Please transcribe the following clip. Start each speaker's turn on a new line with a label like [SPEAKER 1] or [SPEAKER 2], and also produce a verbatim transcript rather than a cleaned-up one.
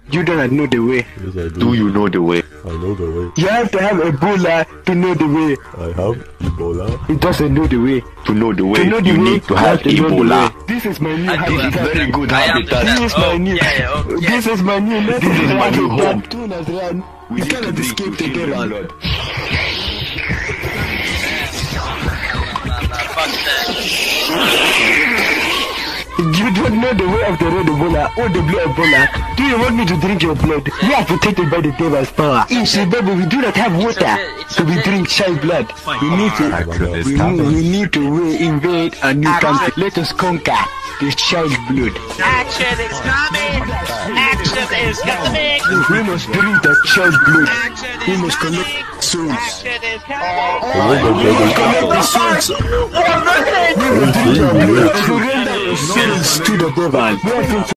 [SPEAKER 1] You do not know the way.
[SPEAKER 2] Yes, I do.
[SPEAKER 3] Do you know the way?
[SPEAKER 2] I know the way.
[SPEAKER 1] You have to have Ebola to know the way.
[SPEAKER 2] I have Ebola.
[SPEAKER 1] It doesn't know the way.
[SPEAKER 3] To know the way,
[SPEAKER 1] To know the
[SPEAKER 3] you
[SPEAKER 1] way,
[SPEAKER 3] need to
[SPEAKER 1] you
[SPEAKER 3] have
[SPEAKER 1] to know the
[SPEAKER 3] Ebola.
[SPEAKER 1] way. This is my new
[SPEAKER 4] I do
[SPEAKER 1] habitat.
[SPEAKER 4] have
[SPEAKER 3] Very good
[SPEAKER 4] I am
[SPEAKER 3] habitat.
[SPEAKER 1] This is my
[SPEAKER 4] Oh,
[SPEAKER 1] new.
[SPEAKER 4] yeah, yeah, oh, yeah.
[SPEAKER 1] This is my new.
[SPEAKER 3] This is my new home.
[SPEAKER 1] Tune us run.
[SPEAKER 3] We
[SPEAKER 1] You
[SPEAKER 3] need to
[SPEAKER 1] cannot
[SPEAKER 3] drink
[SPEAKER 1] escape
[SPEAKER 3] to
[SPEAKER 1] the
[SPEAKER 3] children's
[SPEAKER 1] devil.
[SPEAKER 3] blood.
[SPEAKER 4] Fuck that.
[SPEAKER 1] You don't know the way of the red Ebola or the blue Ebola. Do you want me to drink your blood? We are protected by the devil's power. In Zimbabwe, we do not have water, so we drink child blood. We need to, we, need- we need to invade a new country. Let us conquer the child blood.
[SPEAKER 5] Action is coming! Action is coming!
[SPEAKER 1] We must drink the child blood.
[SPEAKER 5] Action
[SPEAKER 1] We
[SPEAKER 5] is
[SPEAKER 1] must
[SPEAKER 5] coming!
[SPEAKER 1] collect souls.
[SPEAKER 5] Action is coming!
[SPEAKER 2] I know the way.
[SPEAKER 1] Collect the souls. We must drink the blood. Surrender our souls to the devil.